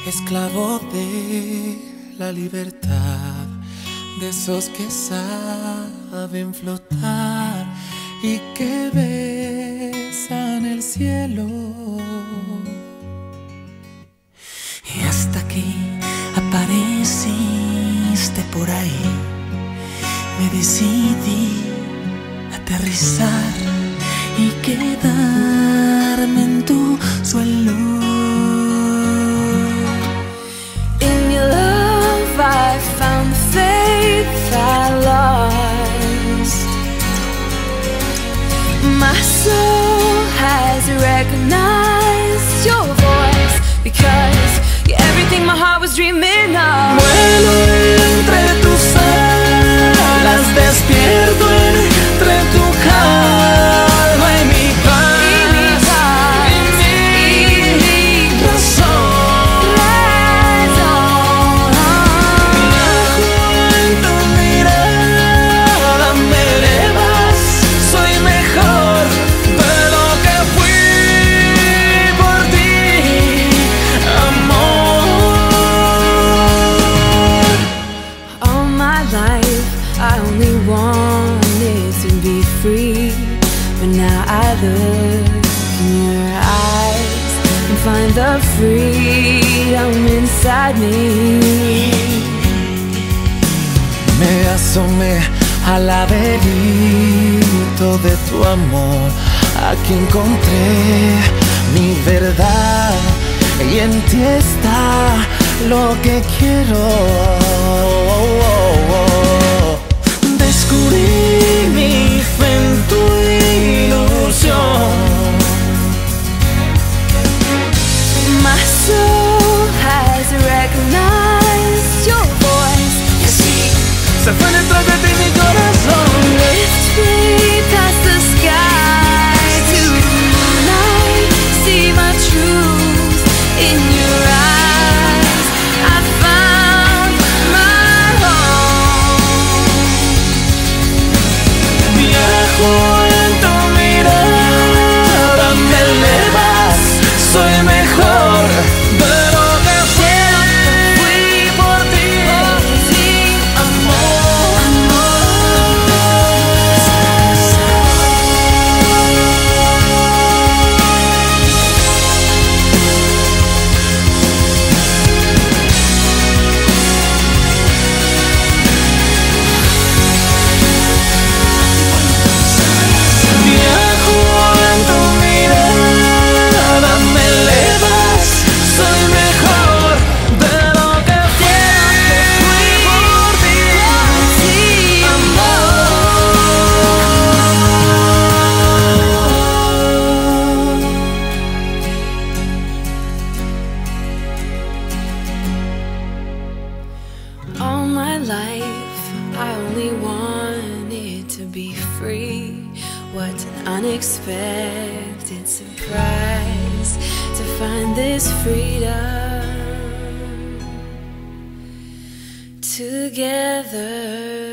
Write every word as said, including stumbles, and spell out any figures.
esclavo de la libertad, de esos que saben flotar y que besan el cielo. Y hasta aquí apareciste por ahí, me decidí aterrizar y quedarme en tu suelo. In your love I found the faith I lost. My soul has recognized your voice, because you're everything my heart was dreaming of. Vuelo entre tus alas, despierto entre tu calma y mi paz, Y mi paz, y mi razón. razón. Viajo en tu mirada, me elevas, soy mejor de lo que fui por ti, amor. All my life I only wanted to be free, but now I look in your eyes and find the freedom inside me. Me asomé al laberinto de tu amor, aquí encontré mi verdad y en ti está lo que quiero. Descubrí mi fe en tu ilusión. My soul has recognized your voice. Y así se fue detrás de ti mi corazón. Lift me past the sky tonight. See my truth in your eyes. I found my home. Viajo en tu mirada, me elevas, soy mejor de lo que fui por ti, amor. Viajo en tu mirada, me elevas, soy mejor de lo que fui por ti, amor. All my life I only wanted to be free. What an unexpected surprise to find this freedom together.